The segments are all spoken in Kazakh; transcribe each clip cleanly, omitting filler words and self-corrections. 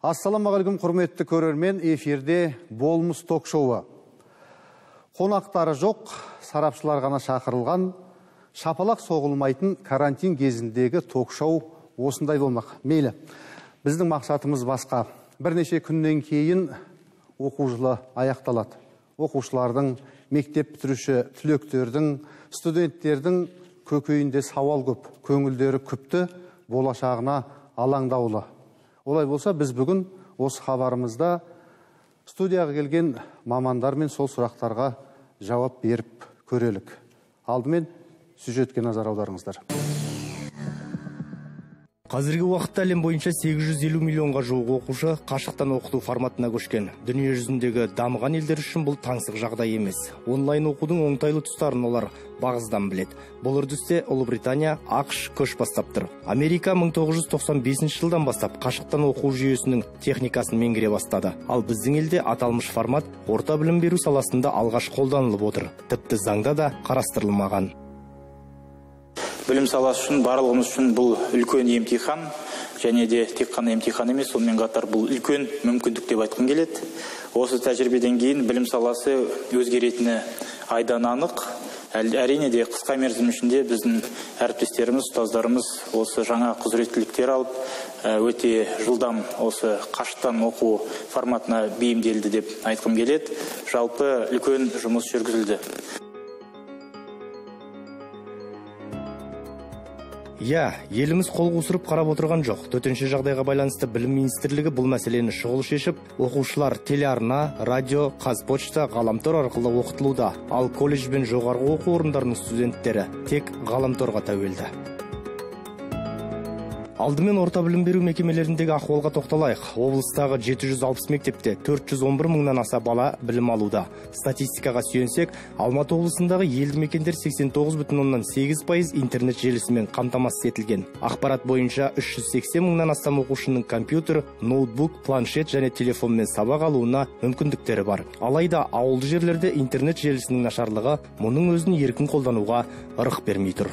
Ассаламағалейкум, құрметті көрермен, эфирде болмыс ток-шоуы. Қонақтары жоқ, сарапшылар ғана шақырылған, шапалақ соғылмайтын карантин кезіндегі ток-шоу осындай болмақ. Мейлі, біздің мақсатымыз басқа. Бірнеше күннен кейін оқу жылы аяқталады. Оқушылардың, мектеп бітіруші түлектердің, студенттердің көкейінде сауал көп, көңілдері күпті, болашағына алаңдаулы. Олай болса, біз бүгін осы хабарымызда студияға келген мамандармен сол сұрақтарға жауап беріп көрелік. Алдымен сюжетке назар аударыңыздар. Қазіргі уақытта әлем бойынша 850 миллионға жуық оқушы қашықтан оқыту форматына көшкен. Дүние жүзіндегі дамыған елдер үшін бұл таңсық жағдай емес. Онлайн оқудың оңтайлы тұстарын олар бағыздан біледі. Бұл үрдісте Ұлыбритания, ақш көш бастап тұр. Америка 1995 жылдан бастап қашықтан оқу жүйесінің техникасын меңгере бастады. Ал біздің елде аталмыш формат орта білім беру саласында алғаш қолданылып отыр. Тіпті заңда да қарастырылмаған. Білім саласы үшін, барлығымыз үшін бұл үлкен емтихан, және де тек қана емтихан емес, сонымен қатар бұл үлкен мүмкіндік деп айтқым келеді. Осы тәжірибеден кейін білім саласы өзгеретіні айдан анық. Әрине де қысқа мерзім ішінде біздің әріптестеріміз, ұстаздарымыз осы жаңа құзыреттіліктер алып, өте жылдам осы қашықтан оқу форматына бейімделді деп айтқым келеді. Жалпы үлкен жұмыс жүргізілді. Еліміз қол қусырып қарап отырған жоқ. Төтенше жағдайға байланысты білім министрлігі бұл мәселені шұғыл шешіп, оқушылар телеарна, радио, Қазпошта, ғаламтор арқылы оқытылуда. Ал колледж бен жоғарғы оқу орындарының студенттері тек ғаламторға тәуелді. Алдымен орта білім беру мекемелеріндегі ахуалға тоқталайық. Облыстағы 760 мектепте 411 мыңнан аса бала білім алуда. Статистикаға сүйенсек, Алматы облысындағы елді мекендер 89,8% интернет желісімен қамтамасыз етілген. Ақпарат бойынша 380 мыңнан астам оқушының компьютер, ноутбук, планшет және телефонмен сабақ алуына мүмкіндіктері бар. Алайда ауылды жерлерде интернет желісінің нашарлығы мұның өзін еркін қолдануға ырық бермей тұр.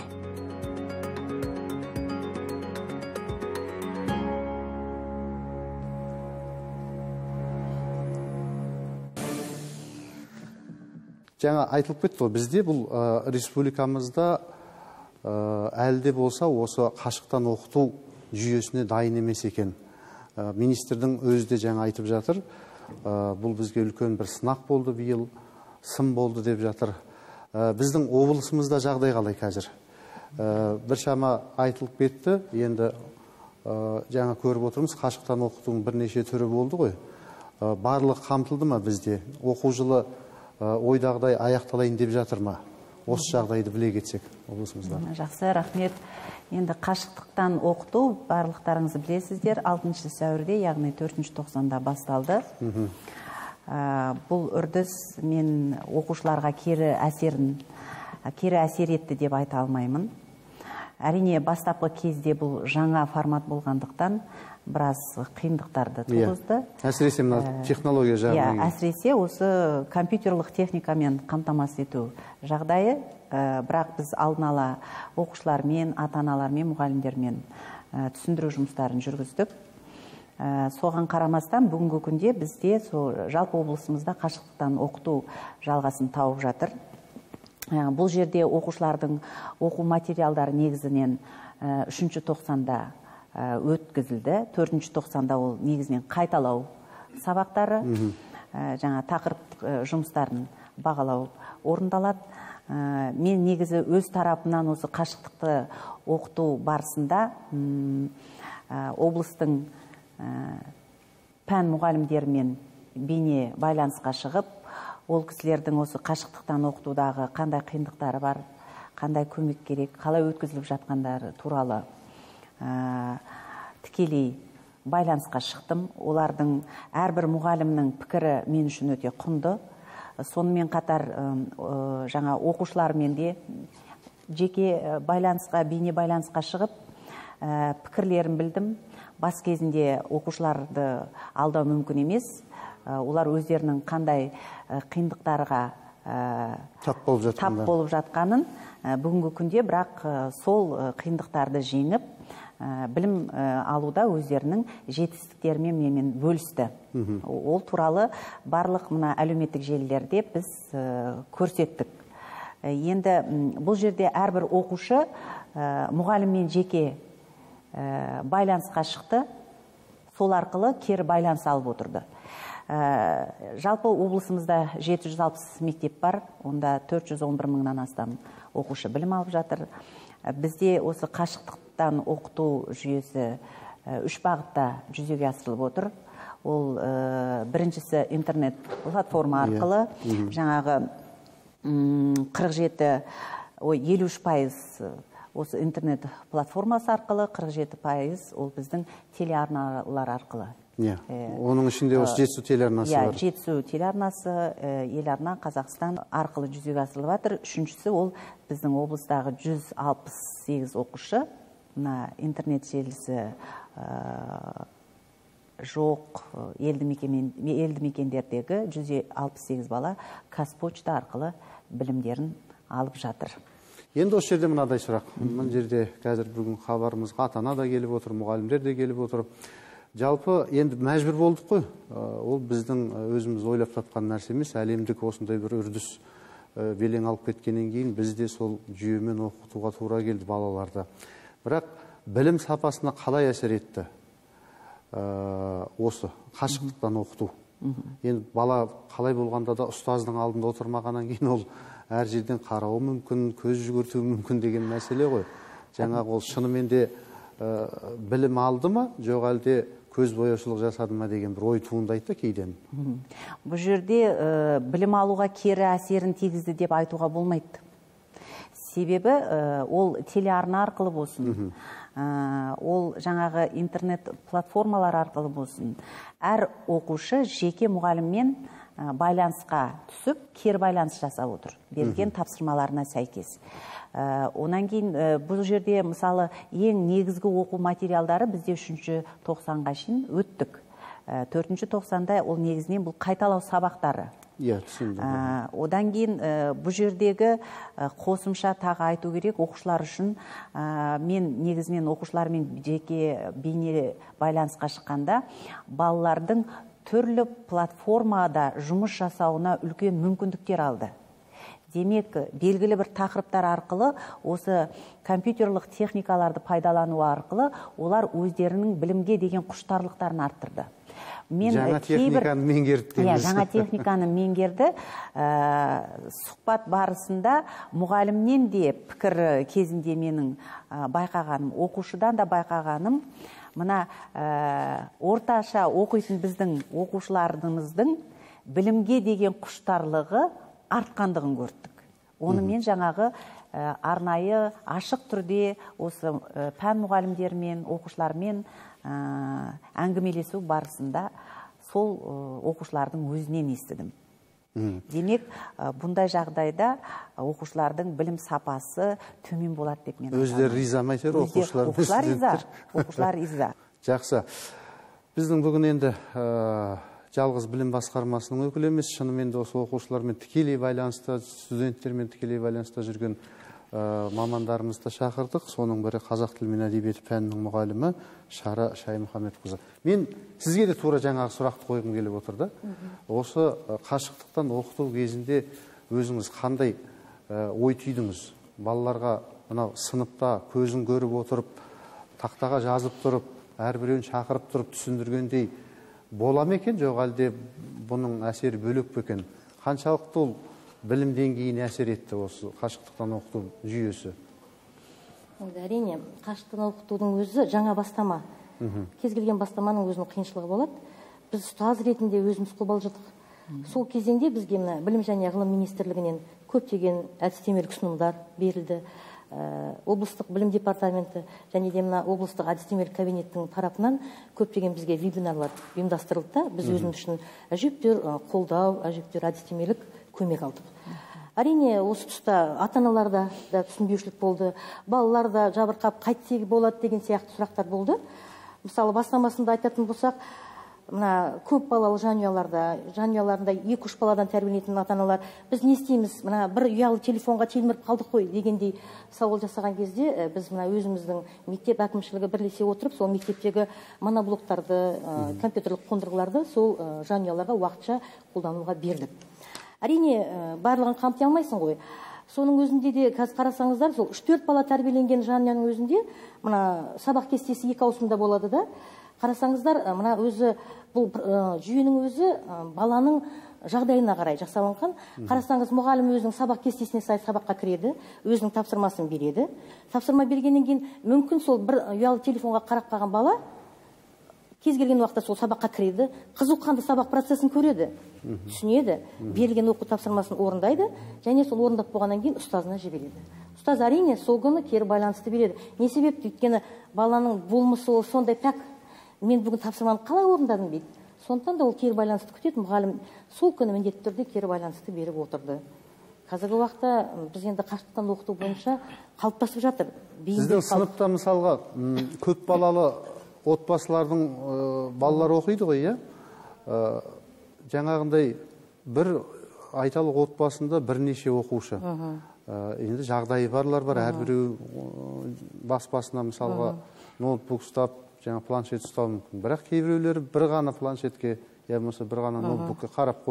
Жаңа айтылып кетті, бізде бұл республикамызда әлде болса осы қашықтан оқыту жүйесіне дайын емес екен. Министрдің өзі де жаңа айтып жатыр, бұл бізге үлкен бір сынақ болды биыл, сын болды деп жатыр. Біздің облысымызда жағдай қалай қазір? Біршама айтылып кетті, енді жаңа көріп отырмыз, қашықтан оқытудың бірнеше түрі болды ғой. Барлығы қамтылды ма бізде? Оқу жылы ойдағыдай аяқталайын деп жатыр ма? Осы жағдайды біле кетсек облысымызда. Жақсы, рахмет. Енді қашықтықтан оқыту барлықтарыңызды білесіздер, 6 сәуірде, яғни 4 тоқсанда басталды. Бұл үрдіс мен оқушыларға кері әсер етті деп айта алмаймын. Әрине, бастапқы кезде бұл жаңа формат болғандықтан біраз қиындықтарды туғызды. Әсіресе технология жағынан. Әсіресе осы компьютерлік техникамен қамтамасыз ету жағдайы, бірақ біз алдын ала оқушылармен, ата-аналармен, мұғалімдермен түсіндіру жұмыстарын жүргіздік. Соған қарамастан бүгінгі күнде бізде жалпы облысымызда қашықтықтан оқыту жалғасын тауып жатыр. Бұл жерде оқушылардың оқу материалдары негізінен 3 тоқсанда өткізілді. 4 тоқсанда ол негізінен қайталау сабақтары, жаңа тақырып жұмыстарын бағалау орындалады. Мен негізі өз тарапымнан осы қашықтықты оқыту барысында облыстың пән мұғалімдерімен бейне байланысқа шығып, ол кісілердің осы қашықтықтан оқытудағы қандай қиындықтары бар, қандай көмек керек, қалай өткізіліп жатқандары туралы тікелей байланысқа шықтым. Олардың әрбір мұғалімнің пікірі мен үшін өте құнды. Сонымен қатар жаңа оқушылармен де жеке байланысқа, бейне байланысқа шығып, пікірлерін білдім. Бас кезінде оқушыларды алдау мүмкін емес. Олар өздерінің қандай қиындықтарға тап болып жатқанын бүгінгі күнде, бірақ сол қиындықтарды жеңіп, білім алуда өздерінің жетістіктерімен менімен бөлісті. Ол туралы барлық мына әлеуметтік желілерде біз көрсеттік. Енді бұл жерде әрбір оқушы мұғаліммен жеке байланысқа шықты, сол арқылы кері байланыс алып отырды. Жалпы облысымызда 760 мектеп бар, онда 411 мыңнан астам оқушы білім алып жатыр. Бізде осы қашықтықтан оқыту жүйесі 3 бағытта жүзеге асырылып отыр. Ол біріншісі интернет платформа арқылы, жаңағы 53% осы интернет платформасы арқылы, 47% ол біздің телеарналар арқылы. Оның ішінде осы Жетісу телеарнасы бар. Жетісу телеарнасы, Еларна, Қазақстан арқылы жүзеге асырылып жатыр. Үшіншісі ол біздің облыстағы 168 оқушы, интернет желісі жоқ елді мекендердегі 168 бала Қазпочта арқылы білімдерін алып жатыр. Енді осы жерде мынадай сұрақ. Мына жерде қазір бүгін хабарымызға ата-ана да келіп отыр, мұғалімдер де келіп отыр. Жалпы енді мәжбүр болдық қой. Ол біздің өзіміз ойлап тапқан нәрсе емес. Әлемдік осындай бір үрдіс белең алып кеткеннен кейін бізде сол жүйемен оқытуға тура келді балаларды. Бірақ білім сапасына қалай әсер етті осы қашықтықтан оқыту? Енді бала қалай болғанда да ұстаздың алдында отырмағаннан кейін ол әр жерден қарауы мүмкін, көз жүгіртуі мүмкін деген мәселе ғой. Жаңағы ол шынымен де білім алды ма, жоқ әлде көз бояушылық жасады ма деген бір ой туындайды кейден. Бұл жерде білім алуға кері әсерін тигізді деп айтуға болмайды. Себебі ол телеарна арқылы болсын, ол жаңағы интернет платформалар арқылы болсын. Әр оқушы жеке мұғаліммен байланысқа түсіп, кері байланыс жасап отыр, берген тапсырмаларына сәйкес. Онан кейін бұл жерде мысалы ең негізгі оқу материалдары бізде 3-ші тоқсанға шейін өттік. 4-ші тоқсанда ол негізінен бұл қайталау сабақтары. Одан кейін бұл жердегі қосымша тағы айту керек, оқушылар үшін мен негізінен оқушылармен жеке бейне байланысқа шыққанда балалардың түрлі платформада жұмыс жасауына үлкен мүмкіндіктер алды. Демек, белгілі бір тақырыптар арқылы, осы компьютерлік техникаларды пайдалану арқылы, олар өздерінің білімге деген құштарлықтарын арттырды. Жаңа техниканы меңгерді дейміз. Жаңа техниканы меңгерді. Сұхбат барысында мұғалімнен де пікір кезінде менің байқағаным, оқушыдан да байқағаным, мына орташа оқитын біздің оқушыларымыздың білімге деген құштарлығы артқандығын көрдік. Оны мен жаңағы арнайы ашық түрде осы пән мұғалімдермен, оқушылармен әңгімелесу барысында сол оқушылардың өзінен естідім. Демек, бұндай жағдайда оқушылардың білім сапасы төмен болады деп мен айтамын. Өздері риза ма айтар оқушылар? Оқушылар риза. Жақсы. Біздің бүгін енді жалғыз білім басқармасының өкілі емес, шынымен де осы оқушылармен тікелей байланыста, студенттермен тікелей байланыста жүрген мамандарымызды шақырдық. Соның бірі қазақ тілі мен әдебиеті пәнінің мұғалімі Шара Шаймұхамедқызы. Мен сізге де тура жаңағы сұрақты қойғым келіп отырды. Осы қашықтықтан оқыту кезінде өзіңіз қандай ой түйдіңіз? Балаларға мынау сыныпта көзін көріп отырып, тақтаға жазып тұрып, әрбіреуін шақырып тұрып түсіндіргендей бола ма екен, жоқ әлде бұның әсері бөлек пе екен? Қаншалықты ол білім деңгейіне әсер етті осы қашықтықтан оқыту жүйесі? Әрине, қашықтықтан оқытудың өзі жаңа бастама. Кез келген бастаманың өзінің қиыншылығы болады. Біз ұстаз ретінде өзіміз қобалжыдық. Сол кезеңде бізге білім және ғылым министрлігінен көптеген әдістемелік ұсынымдар берілді. Облыстық білім департаменті және де облыстық әдістемелік кабинеттің тарапынан көптеген бізге вебинарлар ұйымдастырылды. Біз өзіміз үшін әжептәуір қолдау, әжептәуір әдістемелік көмек алдық. Әрине, осы тұста ата-аналарда да түсінбеушілік болды, балалар да жабырқап қайтсек болады деген сияқты сұрақтар болды. Мысалы, бастамасында айтатын болсақ, мына көп балалы жанұяларында 2-3 баладан тәрбиеленетін ата-аналар біз не істейміз, мына бір ұялы телефонға телміріп қалдық қой дегендей сауал жасаған кезде біз мына өзіміздің мектеп әкімшілігі бірлесе отырып сол мектептегі моноблоктарды, компьютерлік қондырғыларды сол жанұяларға уақытша қолдануға бердік. Әрине барлығын қамти алмайсың ғой. Соның өзінде де қазір қарасаңыздар, сол 3-4 бала тәрбиеленген жанұяның өзінде мына сабақ кестесі 2 ауысымда болады да. Қарасаңыздар, мына өзі бұл жүйенің өзі баланың жағдайына қарай жасалынған. Қарасаңыз, мұғалім өзінің сабақ кестесіне сай сабаққа кіреді, өзінің тапсырмасын береді. Тапсырма бергеннен кейін мүмкін сол бір ұялы телефонға қарап қалған бала кез келген уақытта сол сабаққа кіреді, қызуқанды сабақ процесін көреді, түсінеді, берілген оқу тапсырмасын орындайды, және сол орындап болғаннан кейін ұстазына жібереді. Ұстаз әрине сол күні кері байланысты береді. Не себепті? Өйткені баланың болмысы ол сондай пәк, мен бүгін тапсырманы қалай орындадым дейді. Сондықтан да ол кері байланысты күтеді. Мұғалім сол күні міндетті түрде кері байланысты беріп отырды. Қазіргі уақытта біз енді қашықтан оқыту бойынша қалыптасып жатыр. Сіздің сыныпта мысалға көп балалы отбасылардың балалар оқиды ғой, иә? Жаңағындай бір айталық отбасында бірнеше оқушы. Енді жағдайы барлар бар, әрбіреу баспасына мысалға ноутбук ұстап, жаңа планшет ұстау мүмкін. Бірақ кейбіреулері бір ғана планшетке, я болмаса бір ғана ноутбукке қарап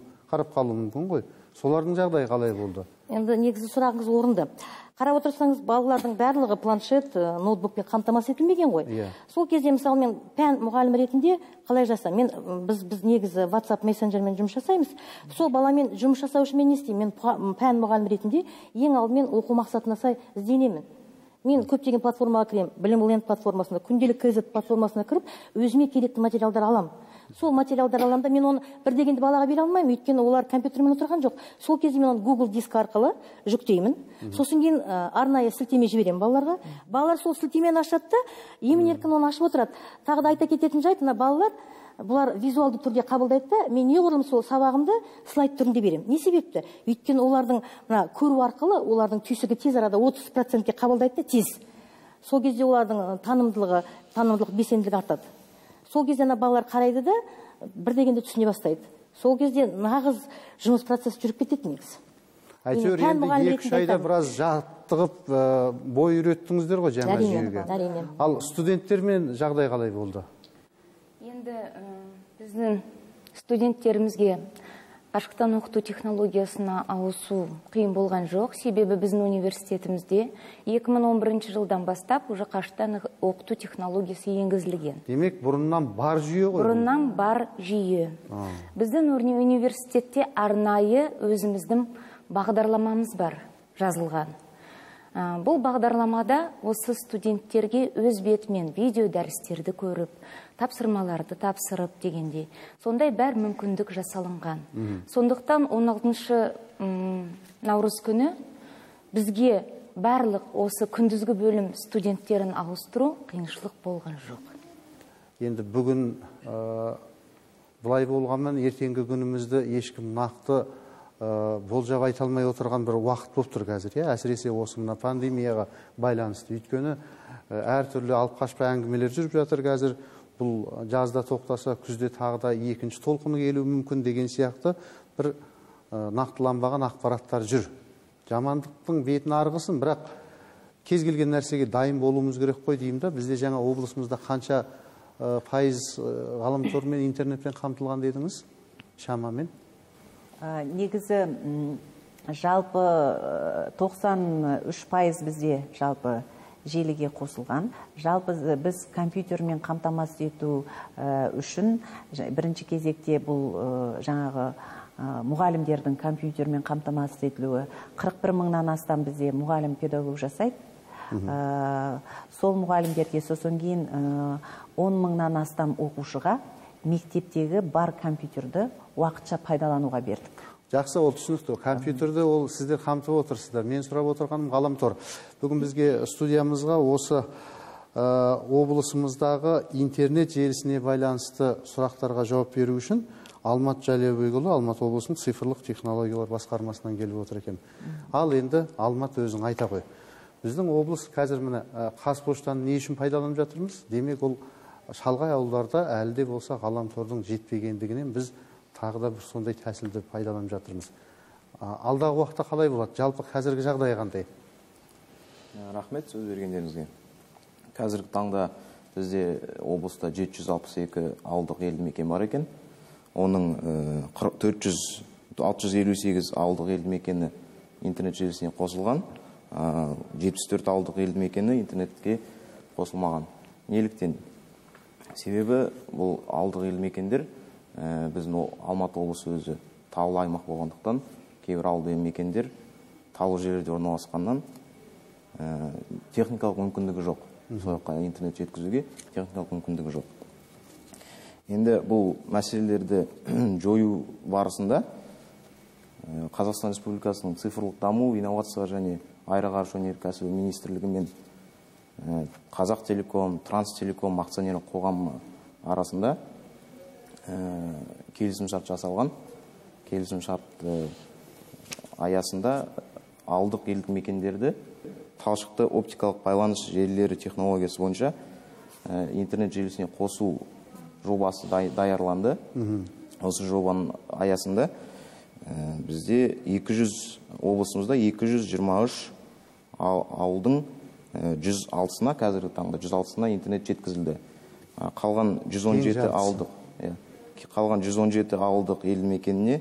қалу мүмкін ғой. Солардың жағдайы қалай болды? Енді негізі сұрағыңыз орынды. Қарап отырсаңыз, балалардың барлығы планшет, ноутбукпен қамтамасыз етілмеген ғой. Сол кезде мысалы мен пән мұғалім ретінде қалай жасам? Біз негізі WhatsApp мессенджермен жұмыс жасаймыз. Сол баламен жұмыс жасау үшін мен не істеймін? Мен пән мұғалім ретінде ең алдымен оқу мақсатына сай ізденемін. Мен көптеген платформаға кіремін, Білім Ленд платформасына, күнделік KZ платформасына кіріп, өзіме керекті материалдар алам. Сол материалдар аламда мен оны бір дегенде балаға бере алмаймын, өйткені олар компьютермен отырған жоқ. Сол кезде мен оны Google диск арқылы жүктеймін. Сосын кейін арнайы сілтеме жіберемін балаларға. Балалар сол сілтемені ашады да, емін-еркін оны ашып отырады. Тағы да айта кететін жайт, мына балалар бұлар визуалды түрде қабылдайды да, мен неғұрлым сол сабағымды слайд түрінде беремін. Не себепті? Өйткені олардың көру арқылы олардың түйсігі тез арада 30%-ке қабылдайды да, тез. Сол кезде олардың танымдылық белсенділігі артады. Сол кезде балалар қарайды да, бір дегенде түсіне бастайды. Сол кезде нағыз жұмыс процесі жүріп кетеді негізі. Әйтеуір енді 2 айда біраз жаттығып бой үйреттіңіздер ғой жаңа жүйеге. Ал студенттермен жағдай қалай болды? Енді біздің студенттерімізге қашықтан оқыту технологиясына ауысу қиын болған жоқ. Себебі біздің университетімізде 2011 жылдан бастап уже қашықтан оқыту технологиясы енгізілген. Демек, бұрыннан бар жүйе ғой? Бұрыннан бар жүйе. Біздің университетте арнайы өзіміздің бағдарламамыз бар, жазылған. Бұл бағдарламада осы студенттерге өз бетімен видео дәрістерді көріп, тапсырмаларды тапсырып дегендей. Сондай бәр мүмкіндік жасалынған. Сондықтан 16 наурыз күні бізге барлық осы күндізгі бөлім студенттерін ауыстыру қиыншылық болған жоқ. Енді бүгін бұлай болғанмен ертеңгі күнімізді ешкім нақты болжап айта алмай отырған бір уақыт болып тұр қазір, әсіресе осы мына пандемияға байланысты. Өйткені әртүрлі алып қашпа әңгімелер жүріп жатыр қазір. Бұл жазда тоқтаса, күзде тағы да екінші толқыны келуі мүмкін деген сияқты бір нақтыланбаған ақпараттар жүр. Жамандықтың бетін арғысын, бірақ кез келген нәрсеге дайын болуымыз керек қой деймін да. Бізде жаңа облысымызда қанша пайыз ғаламтормен, интернетпен қамтылған дедіңіз? Шамамен? Негізі жалпы 93% бізде жалпы желіге қосылған. Жалпы біз компьютермен қамтамасыз ету үшін бірінші кезекте бұл жаңағы мұғалімдердің компьютермен қамтамасыз етілуі 41 мыңнан астам бізде мұғалім педагог жасайды. Сол мұғалімдерге сосын кейін 10 мыңнан астам оқушыға мектептегі бар компьютерді уақытша пайдалануға бердік. Жақсы, ол түсінікті. Компьютерді ол сіздер қамтып отырсыздар. Мен сұрап отырғаным ғаламтор. Бүгін бізге студиямызға осы облысымыздағы интернет желісіне байланысты сұрақтарға жауап беру үшін Алмат Жалиябекұлы, Алматы облысының цифрлық технологиялар басқармасынан келіп отыр екен. Ал енді Алмат өзің айта қой. Біздің облыс қазір міне Қазпоштаны не үшін пайдаланып жатырмыз? Демек, ол шалғай ауылдарда әлі де болса ғаламтордың жетпегендігінен біз тағы да бір сондай тәсілді пайдаланып жатырмыз. Алдағы уақытта қалай болады? Жалпы қазіргі жағдай қандай? Рахмет сөз бергендеріңізге. Қазіргі таңда бізде облыста 762 ауылдық елді мекен бар екен. Оның 658 ауылдық елді мекені интернет желісіне қосылған, 74 ауылдық елді мекені интернетке қосылмаған. Неліктен? Себебі бұл ауылдық елді мекендер біздің Алматы облысы өзі таулы аймақ болғандықтан, кейбір ауылдық елді мекендер таулы жерлерде орналасқаннан техникалық мүмкіндігі жоқ. Сояққа интернет жеткізуге техникалық мүмкіндігі жоқ. Енді бұл мәселелерді жою барысында Қазақстан Республикасының цифрлық даму, инновация және аэроғарыш өнеркәсібі министрлігі мен Қазақ Телеком, Транстелеком акционерлік қоғамы арасында келісімшарт жасалған. Келісімшарт аясында ауылдық елді мекендерді талшықты оптикалық байланыс желілері технологиясы бойынша интернет желісіне қосу жобасы даярланды. Осы жобаның аясында бізде облысымызда 223 ауылдың 106-сына қазіргі таңда 106-сына интернет жеткізілді. Қалған 117 ауылдық елді мекеніне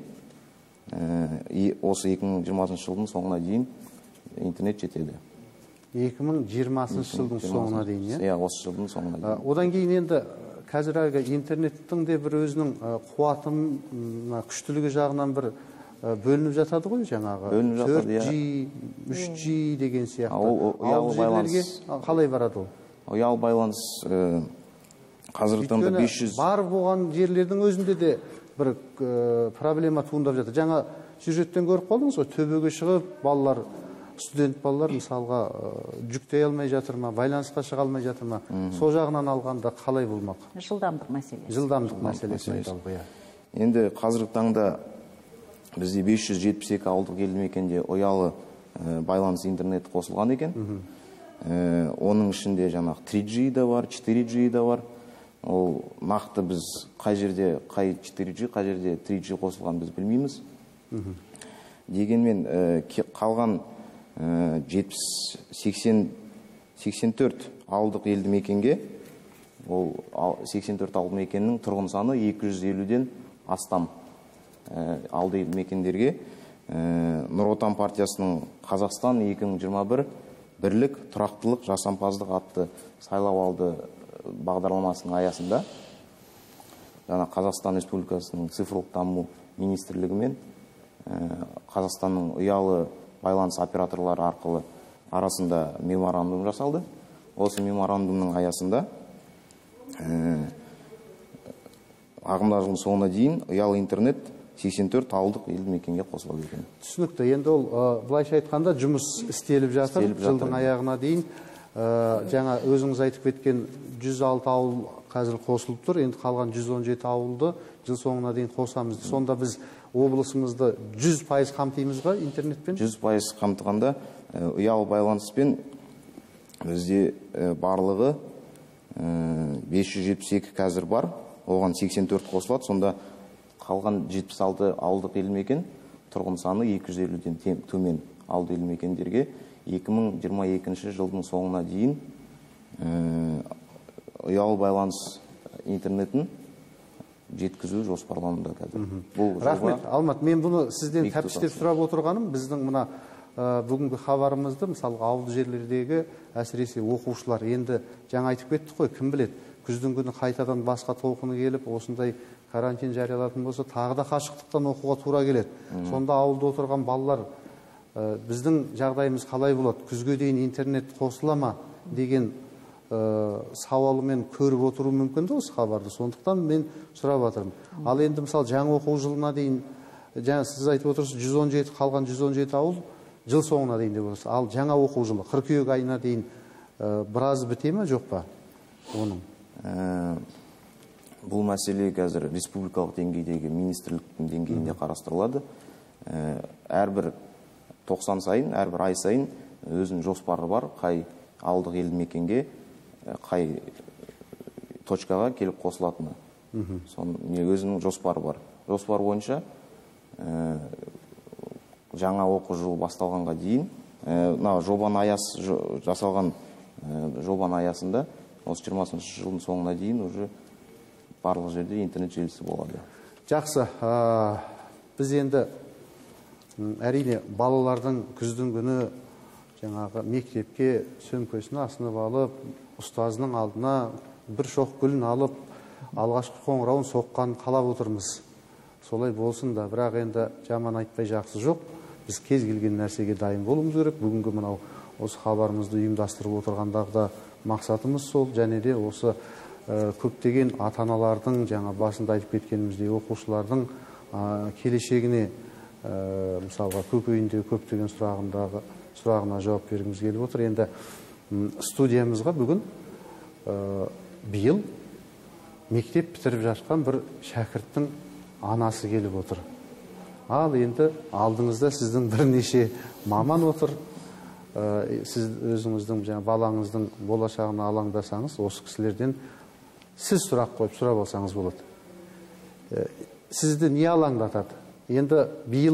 осы 2020 жылдың соңына дейін интернет жетеді. 2020 жылдың соңына дейін, иә? Осы жылдың соңына дейін. Одан кейін енді қазір интернеттің де бір өзінің қуатын, күштілігі жағынан бір бөлініп жатады ғой жаңағы. 4G, 3G деген сияқты. Ауыл жерлерге қалай барады ол? Ұялы байланыс қазіргі таңда 500. Бар болған жерлердің өзінде де бір проблема туындап жатыр. Жаңа сюжеттен көріп қалдыңыз ғой, төбеге шығып, балалар, студент балалар мысалға жүктей алмай жатыр ма, байланысқа шыға алмай жатыр ма? Сол жағынан алғанда қалай болмақ? Жылдамдық мәселесі. Жылдамдық мәселесі айталып. Енді қазіргі таңда бізде 572 ауылдық елді мекенде ұялы байланыс интернет қосылған екен. Оның ішінде жаңағы 3G да бар, 4G да бар. Ол нақты біз қай жерде қай 4G, қай жерде 3G қосылған біз білмейміз. Дегенмен қалған 84 ауылдық елді мекенге, ол 84 ауылдық мекеннің тұрғын саны 250-ден астам ауылдық елді мекендерге Нұр Отан партиясының Қазақстан 2021 бірлік тұрақтылық жасампаздық атты сайлау алды бағдарламасының аясында жаңа Қазақстан Республикасының цифрлық даму министрлігі мен Қазақстанның ұялы байланыс операторлары арқылы арасында меморандум жасалды. Осы меморандумның аясында ағымдағы жылдың соңына дейін ұялы интернет 84 ауылдық елді мекенге қосылады екен. Түсінікті. Енді ол былайша айтқанда жұмыс істеліп жатыр. Жылдың аяғына дейін жаңа өзіңіз айтып кеткен 106 ауыл қазір қосылып тұр. Енді қалған 117 ауылды жыл соңына дейін қосамыз. Сонда біз облысымызды 100% қамтимыз ба интернетпен? 100% қамтығанда ұялы байланыспен бізде барлығы 572 қазір бар. Оған 84 қосылады. Сонда қалған 76 ауылдық елді мекен тұрғын саны 250-ден төмен ауылдық елді мекендерге 2022 жылдың соңына дейін ұялы байланыс интернетін жеткізу жоспарлануда қазір. Рахмет, Алмат, мен бұны сізден тәптіштеп сұрап отырғаным, біздің мына бүгінгі хабарымызды, мысалы ауылды жерлердегі әсіресе оқушылар, енді жаңа айтып кеттік қой, кім біледі, күздің күні қайтадан басқа толқыны келіп, осындай карантин жариялатын болса, тағы да қашықтықтан оқуға тура келеді. Сонда ауылда отырған балалар, біздің жағдайымыз қалай болады, күзге дейін интернет қосыла ма деген сауалымен көріп отыру мүмкінді осы хабарды. Сондықтан мен сұрап жатырмын. Ал енді мысалы жаңа оқу жылына дейін, жаңа сіз айтып отырсыз, 117 қалған 117 ауыл жыл соңына дейін деп отырсыз. Ал жаңа оқу жылы қыркүйек айына дейін біраз біте ме, жоқ па оның? Бұл мәселе қазір республикалық деңгейдегі министрліктің деңгейінде қарастырылады. Әрбір 90 сайын, әрбір ай сайын өзінің жоспары бар, қай ауылдық елді мекенге қай точкаға келіп қосылатыны. Соның өзінің жоспары бар. Жоспар бойынша жаңа оқу жылы басталғанға дейін, жасалған жобаның аясында осы 20-шы жылдың соңына дейін уже барлық жерде интернет желісі болады. Жақсы, біз енді әрине балалардың күздің күні жаңағы мектепке сөмкесін асынып алып, ұстазының алдына бір шоқ гүлін алып, алғашқы қоңырауын соққанын қалап отырмыз. Солай болсын да, бірақ енді жаман айтпай жақсы жоқ. Біз кез келген нәрсеге дайын болуымыз керек. Бүгінгі мынау осы хабарымызды ұйымдастырып отырғандағы да мақсатымыз сол, және де осы көптеген ата-аналардың, жаңа басында айтып кеткеніміздей, оқушылардың келешегіне, мысалға көкейінде көптеген сұрағына жауап бергіміз келіп отыр. Енді студиямызға бүгін биыл мектеп бітіріп жатқан бір шәкірттің анасы келіп отыр. Ал енді алдыңызда сіздің бірнеше маман отыр. Сіз өзіңіздің, балаңыздың болашағына алаңдасаңыз, осы кісілерден сіз сұрақ қойып сұрап алсаңыз болады. Сізді не алаңдатады? Енді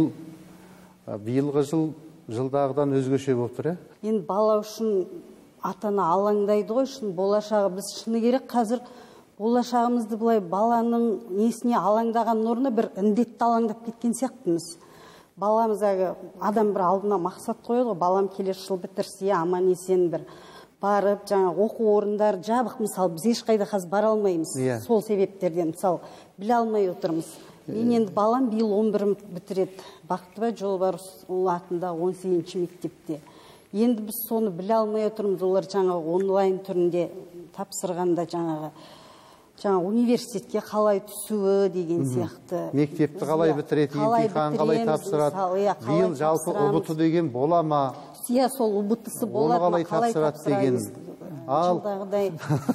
биылғы жылдағыдан өзгеше болып тұр, Енді бала үшін ата-ана алаңдайды ғой, үшін болашағы біз шыны керек қазір болашағымызды былай баланың несіне алаңдаған орнына бір індетті алаңдап кеткен сияқтымыз. Баламыз адам бір алдына мақсат қойды ғой, балам келесі жыл бітірсе, аман есен бір барып, жаңа оқу орындары жабық, мысалы, біз ешқайда қазір бара алмаймыз. Сол себептерден, мысалы, біле алмай отырмыз. Мен енді балам биыл 11 бітіреді. Бақтыбай Жолбарысұлы атындағы 18-ші мектепте. Енді біз соны біле алмай отырмыз. Олар жаңағы онлайн түрінде тапсырғанда жаңағы университетке қалай түсуі деген сияқты. Мектепті қалай бітіреді, емтихан қалай тапсырады, биыл жалпы ұбт деген бола ма? Сол ұбт-сы болады ма, қалай тапсырамыз? Жылдағыдай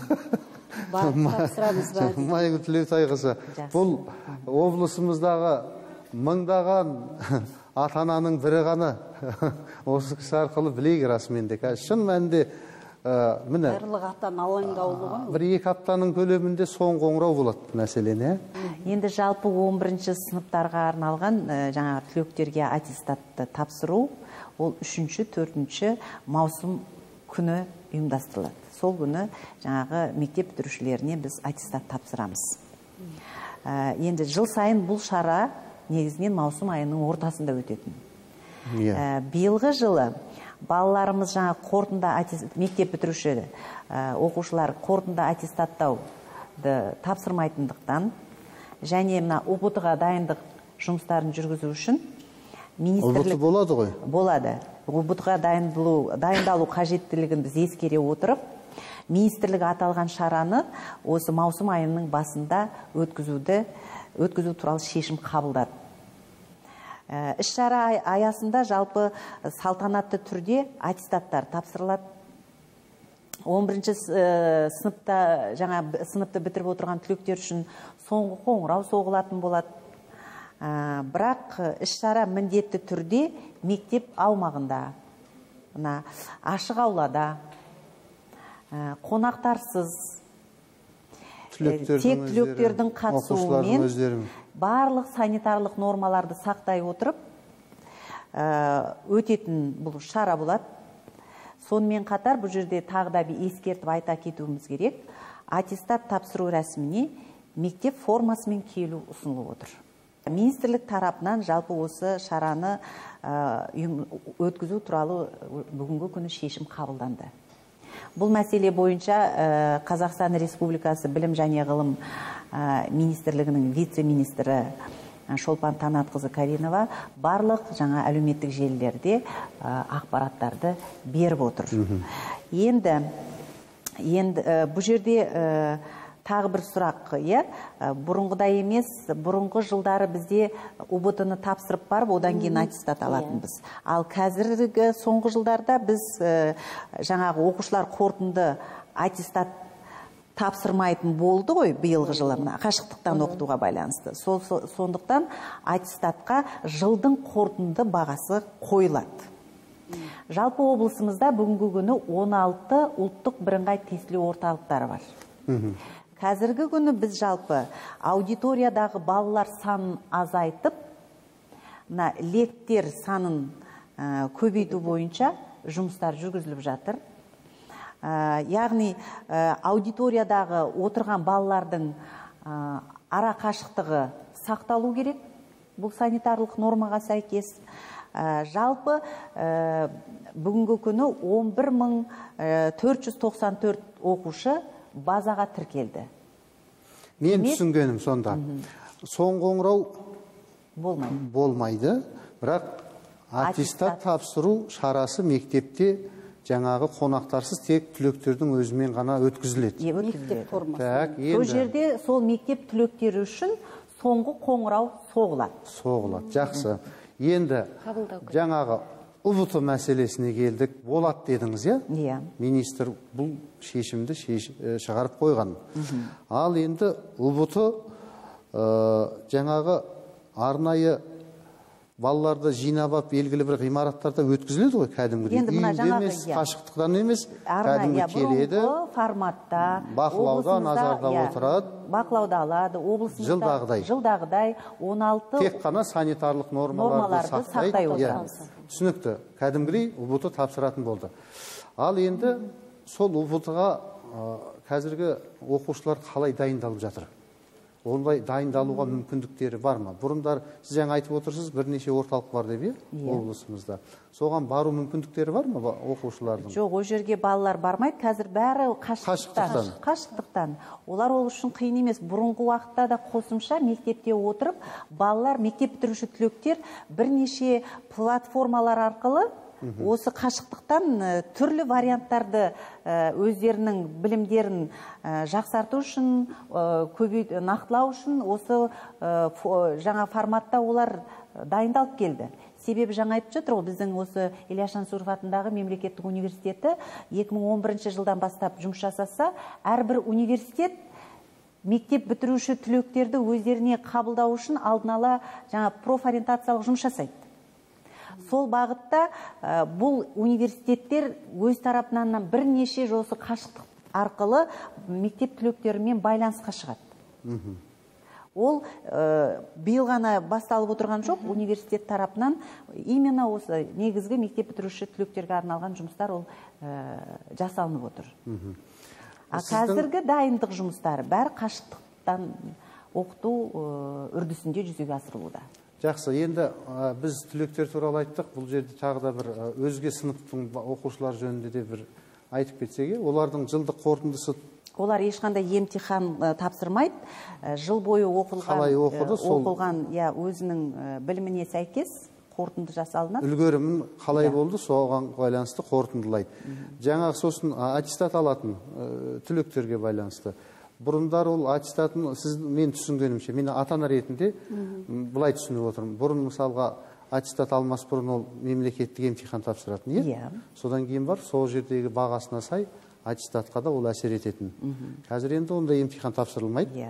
тапсырамыз ба? Майгүл Тілеутай қызы, бұл облысымыздағы мыңдаған ата-ананың бірі ғана осы кісі арқылы білейік расымен де. Шын мәнінде барлық ата-ана алаңдаулы ғой. Бір-екі аптаның көлемінде соң қоңырау болады мәселені. Енді жалпы 11-ші сыныптарға арналған жаңағы түлектерге аттестатты тапсыру, ол 3-4 маусым күні ұйымдастырылады. Сол күні жаңағы мектеп бітірушілеріне біз аттестат тапсырамыз. Енді жыл сайын бұл шара негізінен маусым айының ортасында өтетін. Биылғы жылы балаларымыз жаңа қорытынды мектеп бітіруші оқушылар қорытынды аттестаттауды тапсырмайтындықтан және мына ұбт-ға дайындық жұмыстарын жүргізу үшін министрлік болады ғой? Болады. ұбт-ға дайындалу қажеттілігін біз ескере отырып, министрлік аталған шараны осы маусым айының басында өткізу туралы шешім қабылдады. Іс-шара аясында жалпы салтанатты түрде аттестаттар тапсырылады. 11-ші сыныпта жаңа сыныпты бітіріп отырған түлектер үшін соңғы қоңырау соғылатын болады. Бірақ іс-шара міндетті түрде мектеп аумағында, ашық аулада, қонақтарсыз, тек түлектердің қатысуымен барлық санитарлық нормаларды сақтай отырып өтетін бұл шара болады. Сонымен қатар бұл жерде тағы да бір ескертіп айта кетуіміз керек. Аттестат тапсыру рәсіміне мектеп формасымен келу ұсынылып отыр. Министрлік тарапынан жалпы осы шараны өткізу туралы бүгінгі күні шешім қабылданды. Бұл мәселе бойынша Қазақстан Республикасы білім және ғылым министрлігінің вице-министрі Шолпан Танатқызы Каринова барлық жаңа әлеуметтік желілерде ақпараттарды беріп отыр. Енді бұл жерде тағы бір сұрақ, бұрынғыдай емес, бұрынғы жылдары бізде ұбт-ны тапсырып барып, одан кейін аттестат алатынбыз. Ал қазіргі соңғы жылдарда біз жаңағы оқушылар қорытынды аттестат тапсырмайтын болды ғой биылғы жылы, қашықтықтан оқытуға байланысты. Сондықтан аттестатқа жылдың қорытынды бағасы қойылады. Жалпы облысымызда бүгінгі күні 16 ұлттық бірыңғай тестілеу орталықтары бар. Қазіргі күні біз жалпы аудиториядағы балалар санын азайтып, лектер санын көбейту бойынша жұмыстар жүргізіліп жатыр. Яғни аудиториядағы отырған балалардың ара қашықтығы сақталу керек. Бұл санитарлық нормаға сәйкес. Жалпы бүгінгі күні 11.494 оқушы базаға тіркелді. Мен түсінгенім сонда. Соңғы қоңырау болмайды, бірақ аттестат тапсыру шарасы мектепте жаңағы қонақтарсыз тек түлектердің өзімен ғана өткізіледі. Мектеп формасы. Сол жерде сол мектеп түлектері үшін соңғы қоңырау соғылады. Жақсы. Енді жаңағы ұбт мәселесіне келдік. Болады дедіңіз, иә? Министр бұл шешімді шығарып қойған. Ал енді ұбт жаңағы арнайы балаларды жинап белгілі бір ғимараттарда өткізіледі ғой, кәдімгідей. Үйінде емес, қашықтықтан емес, кәдімгі келеді. Форматта, бақылауда, назарда отырады. Бақылауда алады, облысымызда жылдағыдай 16 тек қана санитарлық нормаларды сақтай отырады. Түсінікті, кәдімгідей ұбт тапсыратын болды. Ал енді сол ұбт-ға қазіргі оқушылар қалай дайындалып жатыр? Ондай дайындалуға мүмкіндіктері бар ма? Бұрындар сіз жаңа айтып отырсыз, бірнеше орталық бар деп, облысымызда. Соған бару мүмкіндіктері бар ма оқушылардың? Жоқ, ол жерге балалар бармайды. Қазір бәрі қашықтықтан. Олар ол үшін қиын емес. Бұрынғы уақытта да қосымша мектепте отырып, балалар, мектеп бітіруші түлектер бірнеше платформалар арқылы осы қашықтықтан түрлі варианттарды өздерінің білімдерін жақсарту үшін, нақтылау үшін осы жаңа форматта олар дайындалып келді. Себебі жаңа айтып жатыр, біздің осы Ильяс Жансүгіров атындағы мемлекеттік университеті 2011 жылдан бастап жұмыс жасаса, әрбір университет мектеп бітіруші түлектерді өздеріне қабылдау үшін алдын ала жаңа профориентациялық жұмыс жасайды. Сол бағытта бұл университеттер өз тарапынан бірнеше жосы қашықтық арқылы мектеп түлектерімен байланысқа шығады. Ол биыл ғана басталып отырған жоқ, университет тарапынан именно осы негізгі мектеп бітіруші түлектерге арналған жұмыстар ол жасалынып отыр. Қазіргі дайындық жұмыстары бәрі қашықтықтан оқыту үрдісінде жүзеге асырылуда. Жақсы, енді біз түлектер туралы айттық, бұл жерде тағы да бір өзге сыныптың оқушылар жөнінде де бір айтып кетсеге, олардың жылдық қорытындысы? Олар ешқандай емтихан тапсырмайды, жыл бойы оқылған өзінің біліміне сәйкес қорытынды жасалынады. Үлгерімін қалай болды, соған байланысты қорытындылайды. Жаңағы сосын аттестат алатын түлектерге байланысты. Бұрындар ол аттестатын, мен түсінгенімше, мен ата-ана ретінде бұлай түсініп отырмын. Бұрын мысалға аттестат алмас бұрын ол мемлекеттік емтихан тапсыратын, содан кейін бар, сол жердегі бағасына сай аттестатқа да ол әсер ететін. Қазір енді онда емтихан тапсырылмайды.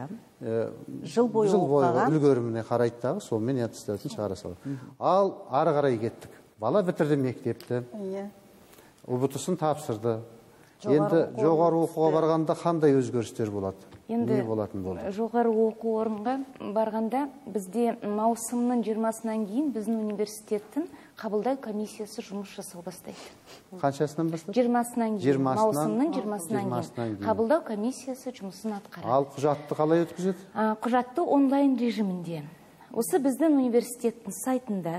Жыл бойы үлгеріміне қарайды, сонымен аттестатын шығара салады. Ал ары қарай кеттік. Бала бітірді мектепті, ұбт-сын тапсырды. Енді жоғары оқуға барғанда қандай өзгерістер болады? Енді жоғары оқу орынға барғанда бізде маусымның 20-сынан кейін біздің университеттің қабылдау комиссиясы жұмыс жасау бастайды. Қаншасынан бастайды? 20-сынан кейін, маусымның 20-сынан кейін қабылдау комиссиясы жұмысын атқарады. Ал құжатты қалай өткізеді? Құжатты онлайн режимінде. Осы біздің университеттің сайтында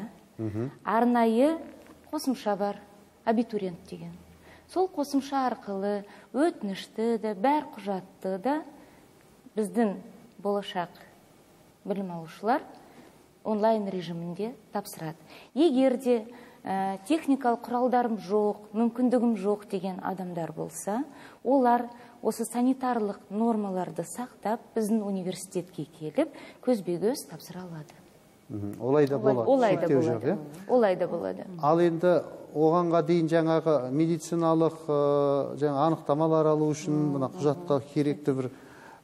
арнайы қосымша бар, абитуриент деген. Сол қосымша арқылы өтінішті де, бәр құжатты да біздің болашақ білім алушылар онлайн режимінде тапсырады. Егер де техникалық құралдарым жоқ, мүмкіндігім жоқ деген адамдар болса, олар осы санитарлық нормаларды сақтап, біздің университетке келіп, көзбе-көз тапсыра алады. Олай да болады. Олай да болады. Ал енді оғанға дейін жаңағы медициналық анықтамалар алу үшін мына құжатқа керекті бір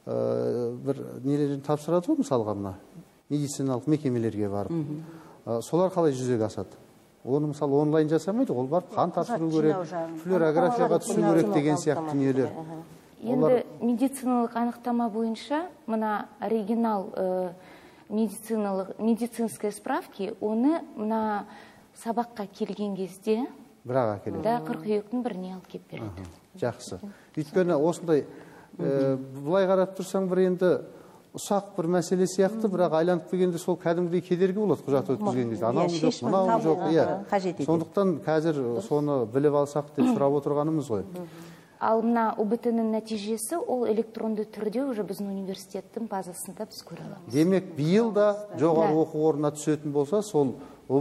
нелерін тапсырады ғой, мысалға мына медициналық мекемелерге барып. Солар қалай жүзеге асады? Оны мысалы онлайн жасамайды, ол барып қан тапсыру керек, флюорографияға түсу керек деген сияқты дүниелер. Енді медициналық анықтама бойынша мына оригинал медицинская справки, оны мына сабаққа келген кезде бірақ әкеледі. Да, қыркүйектің біріне алып келіп береді. Жақсы. Өйткені осындай былай қарап тұрсаң бір енді ұсақ бір мәселе сияқты, бірақ айланып келгенде сол кәдімгідей кедергі болады құжат өткізген кезде. Анауың жоқ, мынауың жоқ. Сондықтан қазір соны біліп алсақ деп сұрап отырғанымыз ғой. Ал мына УБТ-нің нәтижесі ол электронды түрде уже біздің университеттің базасында біз көре аламыз. Демек, биыл да жоғары оқу орнына түсетін болса, сол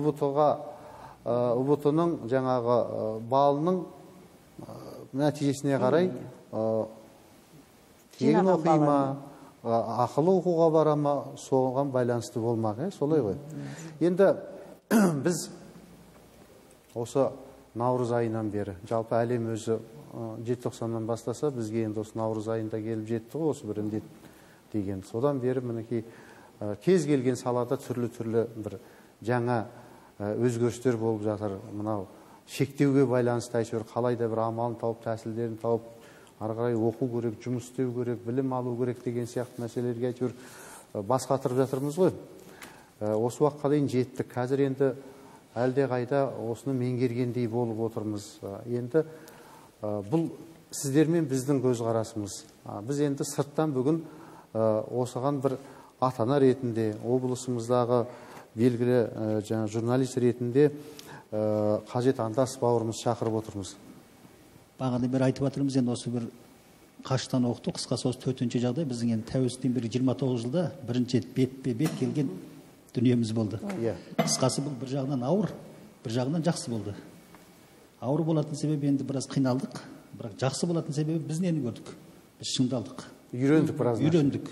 УБТ-ның жаңағы балының нәтижесіне қарай тегін оқи ма, ақылы оқуға бара ма, соған байланысты болмақ, солай ғой. Енді біз осы наурыз айынан бері, жалпы әлем өзі желтоқсаннан бастаса, бізге енді осы наурыз айында келіп жетті ғой, осы бір індет деген. Содан бері мінекей кез келген салада түрлі бір жаңа өзгерістер болып жатыр. Мынау шектеуге байланысты әйтеуір қалай да бір амалын тауып, тәсілдерін тауып, ары қарай оқу керек, жұмыс істеу керек, білім алу керек деген сияқты мәселелерге әйтеуір бас қатырып жатырмыз ғой. Осы уақытқа дейін жеттік. Қазір енді әлде қайда осыны меңгергендей болып отырмыз. Енді бұл сіздермен біздің көзқарасымыз. Біз енді сырттан бүгін осыған бір ата-ана ретінде, облысымыздағы белгілі журналист ретінде қажет андас бауырымыз шақырып отырмыз. Бағана бері айтып жатырмыз, енді осы бір қашықтан оқыту, қысқасы осы 4-ші жағдай біздің енді тәуелсіздіктен бері 29 жылда бірінші бетпе-бет келген дүниеміз болды. Қысқасы бұл бір жағынан ауыр, бір жағынан жақсы болды. Ауыр болатын себебі енді біраз қиналдық, бірақ жақсы болатын себебі біз нені көрдік? Біз шыңдалдық. Үйрендік біраз. Үйрендік.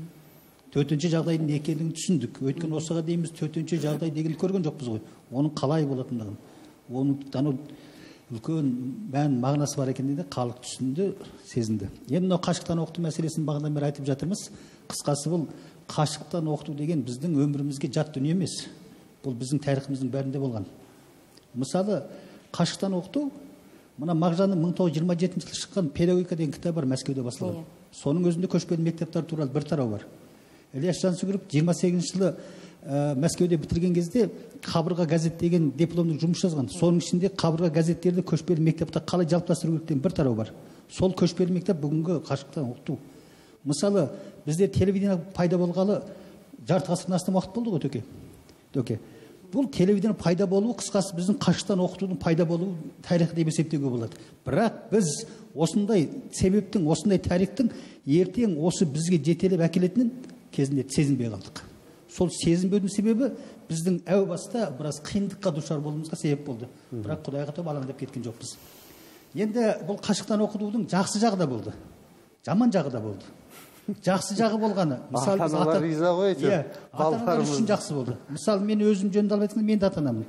4-ші жағдайдың не екенін түсіндік. Өйткені осыға дейін біз 4-ші жағдай дегенді көрген жоқпыз ғой. Оның қалай болатындығын, оның үлкен мән мағынасы бар екенін халық түсінді, сезінді. Енді мынау қашықтан оқыту мәселесін бағанадан бері айтып жатырмыз. Қысқасы бұл қашықтан оқыту деген біздің өмірімізге жат дүние емес. Бұл біздің тарихымыздың бәрінде болған. Мысалы, қашықтан оқыту, мына Мағжанның 1927 жылы шыққан педагогика деген кітап бар, Мәскеуде басылған. Соның өзінде көшпелі мектептер туралы бір тарау бар. Ілияс Жансүгіров 28 жылы Мәскеуде бітірген кезде Қабырға газет деген дипломдық жұмыс жазған. Соның ішінде Қабырға газеттерді көшпелі мектепте қалай жалпыластыру керек деген бір тарау бар. Сол көшпелі мектеп бүгінгі қашықтан оқыту. Мысалы, бізде телевидение пайда болғалы жарты ғасырдан астам уақыт болды ғой, Төке. Бұл телевидение пайда болуы, қысқасы біздің қашықтан оқытудың пайда болуы тарихы деп есептеуге болады. Бірақ біз осындай себептің, осындай тарихтың ертең осы бізге жетелеп әкелетінін кезінде сезінбей қалдық. Сол сезінбеудің себебі біздің әу баста біраз қиындыққа душар болуымызға себеп болды. Бірақ Құдайға тәуба алаңдап кеткен жоқпыз. Енді бұл қашықтан оқытудың жақсы жағы да болды, жаман жағы да болды. Жақсы жағы болғаны, мысалы, ата-аналар риза ғой, ата-аналар үшін жақсы болды. Мысалы, мен өзім жөнді алып айтқанда, мен де ата-анамын.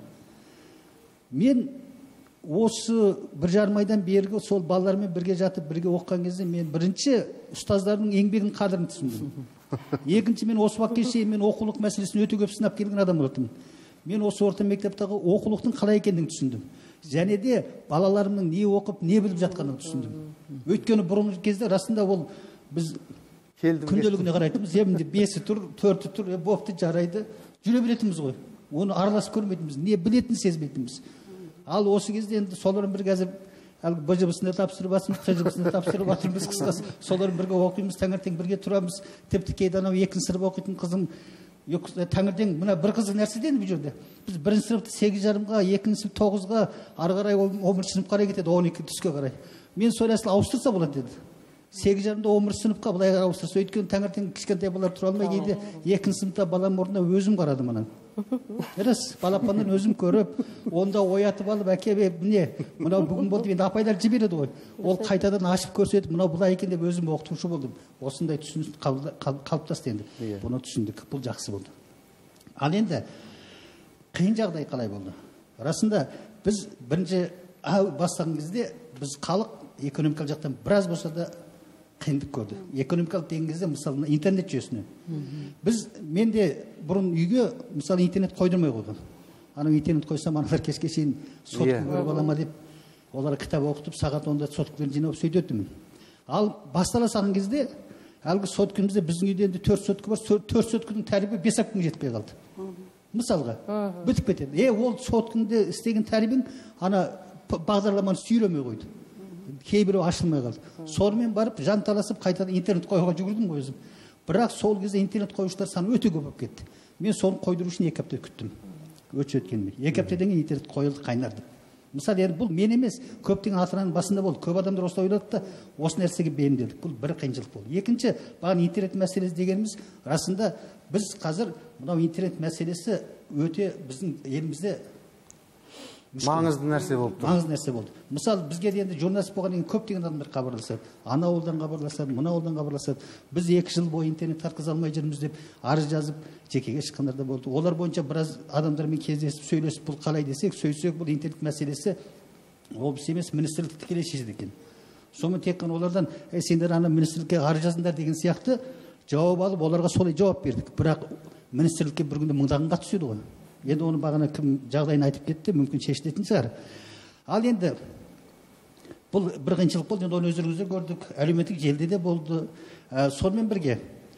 Мен осы 1,5 айдан бергі сол балалармен бірге жатып, бірге оқыған кезде мен бірінші ұстаздардың еңбегінің қадірін түсіндім. Екінші, мен осы уақытқа шейін мен оқулық мәселесін өте көп сынап келген адам болатынмын. Мен осы орта мектептегі оқулықтың қалай екендігін түсіндім. Және де балаларымның не оқып, не біліп жатқанын түсіндім. Өйткені бұрынғы кезде расында ол біз күнделігіне қарайтынбыз, емінде 5-і тұр, 4-і тұр, бопты жарайды, жүре беретінбіз ғой. Оны араласып көрмейтінбіз, не білетін сезбейтінбіз. Ал осы кезде енді соларын бір қазір БЖБ-сінде тапсырып жатырмыз, ТЖБ-сінде тапсырып жатырмыз, қысқасы. Соларын бірге оқимыз, таңертең бірге тұрамыз. Тіпті кейде анау 2-ші сынып оқитын қызым, таңертең мына бір қызық нәрседен бұл жерде. Біз 1-ші сыныпты 8:30-ға, 2-ші сынып 9-ға, ары қарай 11-ші сыныпқа қарай кетеді, 12 түске қарай. Мен сол әсіл ауыстырса болады деді. 8:30-да 11-ші сыныпқа былай ауыстырса, өйткені таңертең кішкентай балалар тұра алмай кейде 2-ші сыныпта балам орнына өзім қарадым анан. Рас, балапандан өзім көріп, онда оятып алып, әке міне, мынау бүгін болды, енді апайлар жібереді ғой. Ол қайтадан ашып көрсетіп, мынау бұлай екен деп өзім оқытушы болдым. Осындай түсінік қалыптасты енді. Бұны түсіндік, бұл жақсы болды. Ал енді қиын жағдай қалай болды? Расында біз бірінші бастаған кезде біз халық экономикалық жақтан біраз болса да қиындық көрді. Экономикалық деген кезде мысалы интернет жүйесіне. Мен де бұрын үйге мысалы интернет қойдырмай қойған. Анау интернет қойсам, аналар кешке шейін сотқа көріп алама деп, олар кітап оқытып, сағат 10-да соткаларын жинап сөйтетімін. Ал бастала салған кезде әлгі соткамызда біздің үйде енді 4 сотка бар, 4 сотканың тәрбие 5 күнге жетпей қалды. Мысалға, бітіп кетеді. Ол соткаңда істеген тәрбиең ана бағдарламаны сүйремей қойды. Кейбіреу ашылмай қалды. Сонымен барып жанталасып қайтадан интернет қоюға жүгірдім ғой өзім. Бірақ сол кезде интернет қоюшылар саны өте көп болып кетті. Мен соны қойдыру үшін 2 апта күттім. Өткенмен 2 аптадан кейін интернет қойылды, қайнарды. Мысалы, бұл мен емес, көптеген ата-ананың басында болды. Көп адамдар осылай ойлады да, осы нәрсеге бейімделдік. Бұл бір қиыншылық болды. Екінші, бағана интернет мәселесі дегеніміз, расында біз қазір мынау интернет мәселесі өте біздің елімізде маңызды нәрсе болды. Маңызды нәрсе болды. Мысалы, бізге енді журналист болған кейін көптеген адамдар хабарласады. Ана ауылдан хабарласады, мына ауылдан хабарласады. Біз 2 жыл бойы интернет тарқыза алмай жүрміз деп арыз жазып, жекеге шыққандар да болды. Олар бойынша біраз адамдармен кездесіп, сөйлесіп, бұл қалай десек, сөйсек, бұл интернет мәселесі облыс емес, министрлік тікелей шешеді екен. Сонымен тек қана олардан, сендер ана министрлікке арыз жазыңдар деген сияқты жауап алып, оларға солай жауап бердік. Бірақ министрлікке бір күнде мыңдағанға түседі ғой. Енді оны бағана кім жағдайын айтып кетті, мүмкін шешілетін шығар. Ал енді бұл бір қиыншылық болды, енді оны өздеріңіздер көрдік, әлеуметтік желіде де болды. Сонымен бірге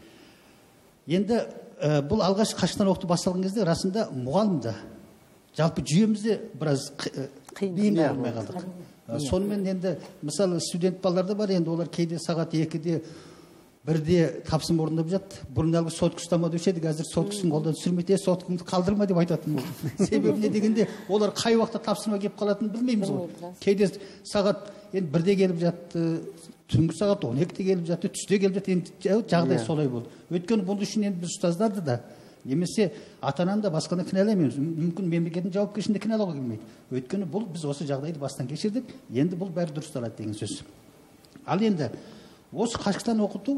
енді бұл алғаш қашықтан оқыту басталған кезде расында мұғалімді жалпы жүйемізде біраз бейімдей алмай қалдық. Сонымен енді мысалы студент балалар да бар, енді олар кейде сағат 2-де 1-де тапсырма орындап жатты. Бұрын әлгі сотка ұстама деуші еді, қазір соткасын қолдан түсірмейді, соткаңды қалдырма деп айтатын болды. Себебі не дегенде, олар қай уақытта тапсырма келіп қалатынын білмейміз ғой. Кейде сағат 1-де келіп жатты, түнгі сағат 12-де келіп жатты, түсте келіп жатты, енді жағдай солай болды. Өйткені бұл үшін енді біз ұстаздарды да, немесе ата-ананы да басқаны кінәламаймыз. Мүмкін мемлекеттің жауапкершілігін кінәлауға келмейді. Өйткені бұл біз осы жағдайды бастан кешірдік, енді бұл бәрі дұрысталады деген сөз. Ал енді осы қашықтан оқыту,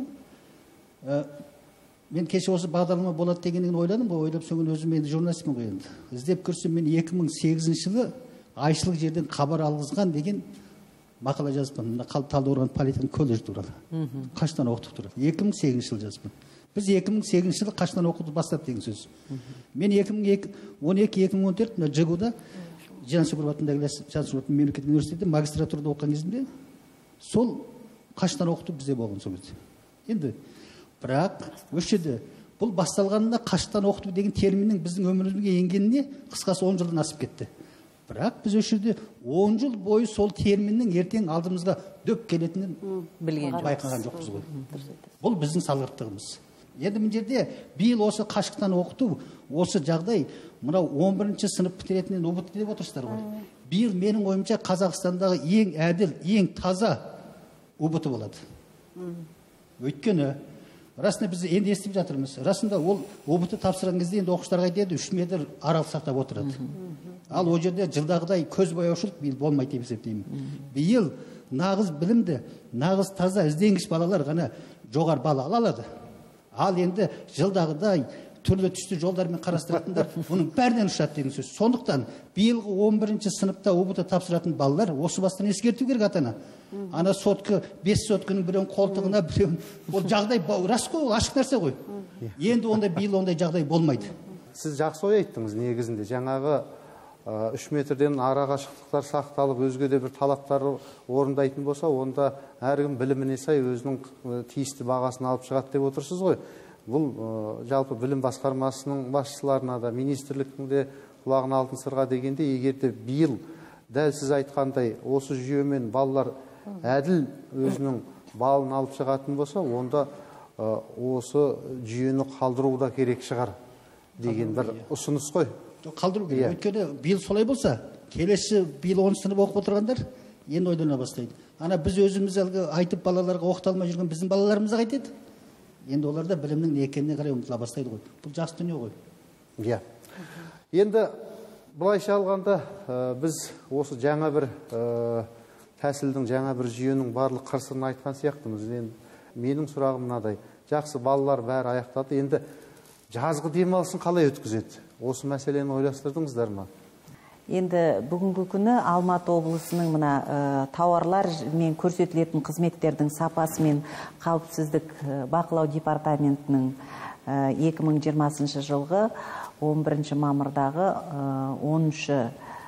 мен кеше осы бағдарлама болады дегеннен ойладым ғой, ойлап соңын өзім енді журналистпін ғой енді. Іздеп көрсем мен 2008 жылы Айшылық жерден хабар алғызған деген мақала жазыппын. Талдықорған политехник колледж туралы. Қашықтан оқыту туралы. 2008 жылы жазыппын. Біз 2008 жылы қашықтан оқытуды бастап деген сөз. Мен 2012-2014 мына ЖГУ-да Жансүгіров атындағы Жансүгіров мемлекеттік университетінде магистратурада оқыған кезімде сол қашықтан оқыту бізде болған сол кезде. Енді бірақ осы жерде бұл басталғанында қашықтан оқыту деген терминнің біздің өмірімізге енгеніне қысқасы 10 жылдан асып кетті. Бірақ біз осы жерде 10 жыл бойы сол терминнің ертең алдымызға дөп келетінін байқаған жоқпыз ғой. Бұл біздің салғырттығымыз. Енді мына жерде биыл осы қашықтан оқыту, осы жағдай мынау 11-ші сынып бітіретінен ұбыт деп отырсыздар ғой. Биыл менің ойымша Қазақстандағы ең әділ, ең таза ұбыты болады. Өйткені расында біз енді естіп жатырмыз. Расында ол ұбыты тапсырған кезде енді оқушыларға айтады 3 метр аралық сақтап отырады. Ал ол жерде жылдағыдай көз бояушылық биыл болмайды деп есептеймін. Биыл нағыз білімді, нағыз таза ізденгіш балалар ғана жоғары балл алады. Ал енді жылдағыдай түрлі түсті жолдармен қарастыратындар бұның бәрінен ұшады деген сөз. Сондықтан биылғы 11-ші сыныпта ұбыты тапсыратын балалар осы бастан ескерту керек ата-ана. Ана сотка, 5 сотканың біреуін қолтығына, біреуін ол жағдай рас қой, ашық нәрсе ғой. Енді ондай биыл ондай жағдай болмайды. Сіз жақсы ой айттыңыз негізінде. Жаңағы 3 метрден ара қашықтықтар сақталып, өзге де бір талаптар орындайтын болса, онда әркім біліміне сай өзінің тиісті бағасын алып шығады деп отырсыз ғой. Бұл жалпы білім басқармасының басшыларына да, министрліктің де құлағына алтын сырға дегенде, егер де биыл дәл сіз айтқандай осы жүйемен балалар әділ өзінің балын алып шығатын болса, онда осы жүйені қалдыру да керек шығар деген бір ұсыныс қой. Қалдыру керек. Өйткені биыл солай болса, келесі биыл 10 сынып оқып отырғандар енді ойлана бастайды. Ана біз өзіміз айтып балаларға оқыта алмай жүрген біздің балаларымызға айтады. Енді олар да білімнің не екеніне қарай ұмтыла бастайды ғой. Бұл жақсы дүние ғой. Иә. Енді былайша алғанда біз осы жаңа бір тәсілдің, жаңа бір жүйенің барлық қыр-сырын айтқан сияқтымыз. Енді менің сұрағым мынадай. Жақсы, балалар бәрі аяқтады. Енді жазғы демалысын қалай өткізеді? Осы мәселені ойластырдыңыздар ма? Енді бүгінгі күні Алматы облысының мына тауарлар мен көрсетілетін қызметтердің сапасы мен қауіпсіздік бақылау департаментінің 2020 жылғы 11 мамырдағы 13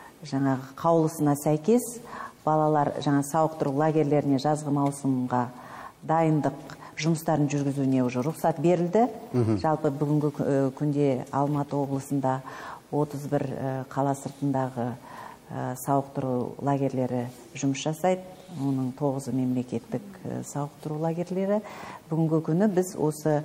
жаңағы қаулысына сәйкес балалар жаңа сауықтыру лагерлеріне жазғы маусымға дайындық жұмыстарын жүргізуіне уже рұқсат берілді. Жалпы бүгінгі күнде Алматы облысында 31 қала сыртындағы сауықтыру лагерлері жұмыс жасайды. Оның 9 мемлекеттік сауықтыру лагерлері. Бүгінгі күні біз осы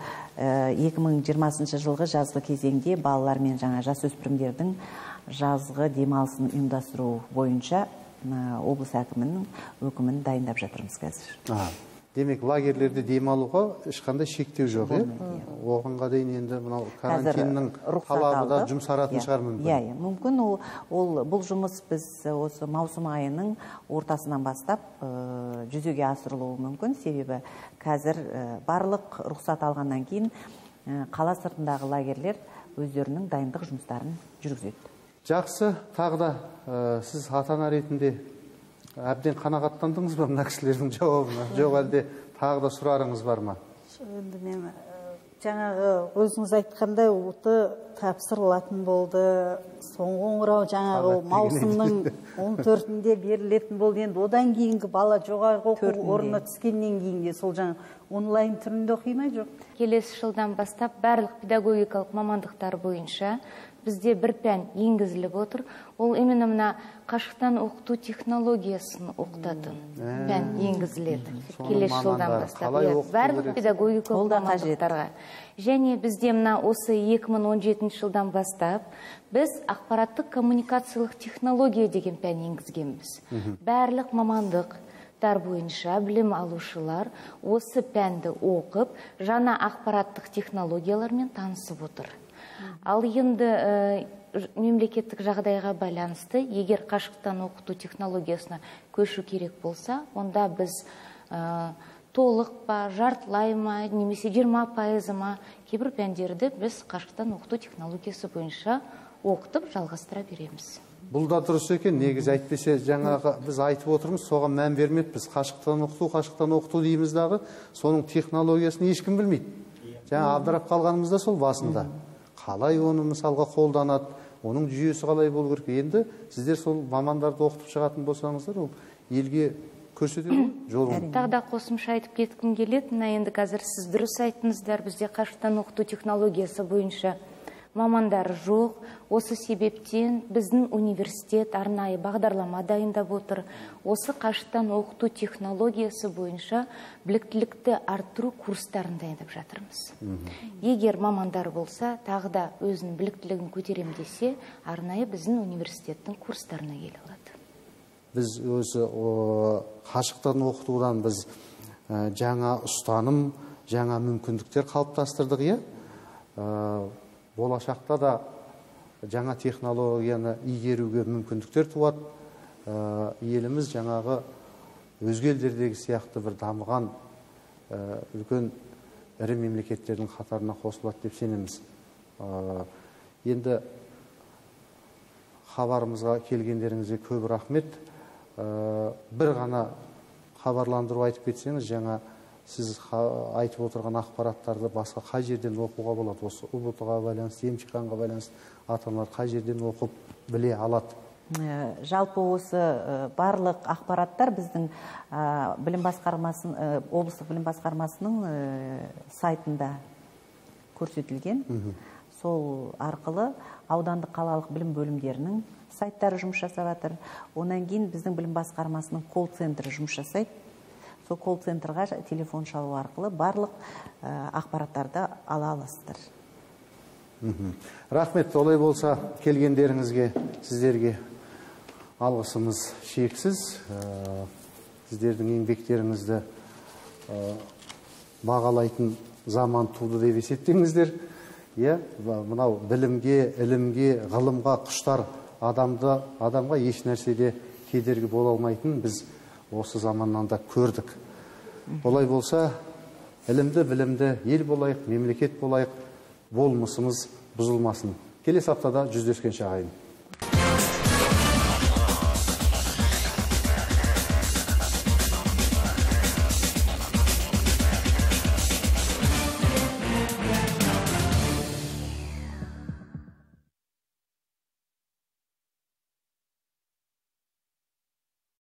2020 жылғы жазғы кезеңде балалар мен жаңа жасөспірімдердің жазғы демалысын ұйымдастыру бойынша облыс әкімінің өкімін дайындап жатырмыз қазір. Демек, лагерлерде демалуға ешқандай шектеу жоқ, оғанға дейін енді мынау карантиннің талабы да жұмсаратын шығар мүмкін. Мүмкін бұл жұмыс біз осы маусым айының ортасынан бастап жүзеге асырылуы мүмкін. Себебі қазір барлық рұқсат алғаннан кейін қала сыртындағы лагерлер өздерінің дайындық жұмыстарын жүргізеді. Жақсы, тағы да сіз ата-ана ретінде әбден қанағаттандыңыз ба мына кісілердің жауабына? Жоқ, әлде тағы да сұрарыңыз бар ма? Енді мен жаңағы өзіңіз айтқандай ұлты тапсырылатын болды. Соңғы қоңырау жаңағы маусымның 14-інде берілетін болды. Енді одан кейінгі бала жоғарғы оқу орнына түскеннен кейінге сол жаңа онлайн түрінде оқи ма, жоқ? Келесі жылдан бастап барлық педагогикалық мамандықтар бойынша бізде бір пән енгізіліп отыр. Ол именно мына қашықтан оқыту технологиясын оқытатын пән енгізіледі. Келесі жылдан бастап. Барлық педагогикалық мамандықтарға. Және бізде мына осы 2017 жылдан бастап біз ақпараттық коммуникациялық технология деген пән енгізгенбіз. Барлық мамандықтар бойынша білім алушылар осы пәнді оқып, жаңа ақпараттық технологиялармен танысып отыр. Ал енді мемлекеттік жағдайға байланысты, егер қашықтан оқыту технологиясына көшу керек болса, онда біз толық па, жартылай ма, немесе 20% ма, кейбір пәндерді біз қашықтан оқыту технологиясы бойынша оқытып жалғастыра береміз. Бұл да дұрыс екен, негізі әйтпесе жаңағы біз айтып отырмыз, соған мән бермеппіз. Қашықтан оқыту дейміз дағы, соның технологиясын ешкім білмейді. Жаңа абдырап қалғанымыз да сол басында. Қалай оны мысалға қолданады, оның жүйесі қалай болу керек. Енді сіздер сол мамандарды оқытып шығатын болсаңыздар, ол елге көрсетеді жолын. Тағы да қосымша айтып кеткім келеді. Мына енді қазір сіз дұрыс айттыңыздар, бізде қашықтан оқыту технологиясы бойынша мамандар жоқ. Осы себептен біздің университет арнайы бағдарлама дайындап отыр. Осы қашықтан оқыту технологиясы бойынша біліктілікті арттыру курстарын дайындап жатырмыз. Егер мамандар болса, тағы да өзінің біліктілігін көтерем десе, арнайы біздің университеттің курстарына келе алады. Біз өзі қашықтан оқытудан біз жаңа ұстаным, жаңа мүмкіндіктер қалыптастырдық, болашақта да жаңа технологияны игеруге мүмкіндіктер туады. Еліміз жаңағы өзге елдердегі сияқты бір дамыған үлкен ірі мемлекеттердің қатарына қосылады деп сенеміз. Енді хабарымызға келгендеріңізге көп рахмет. Бір ғана хабарландыру айтып кетсеңіз, жаңа сіз айтып отырған ақпараттарды басқа қай жерден оқуға болады? Осы ұбт-ға байланысты, емтиханға байланысты ата-аналар қай жерден оқып біле алады? Жалпы осы барлық ақпараттар біздің облыстық білім басқармасының сайтында көрсетілген. Сол арқылы аудандық қалалық білім бөлімдерінің сайттары жұмыс жасап жатыр. Онан кейін біздің білім басқармасының колл-центрі жұмыс жасайды. Сол колл-центрға телефон шалу арқылы барлық ақпараттарды ала аласыздар. Рахмет, олай болса келгендеріңізге сіздерге алғысымыз шексіз. Сіздердің еңбектеріңізді бағалайтын заман туды деп есептеңіздер. Мынау білімге, ілімге, ғылымға құштар адамға еш нәрседе кедергі бола алмайтын біз осы заманнан да көрдік. Олай болса, ілімді, білімді ел болайық, мемлекет болайық, болмысымыз бұзылмасын. Келесі аптада жүздескенше ағайын.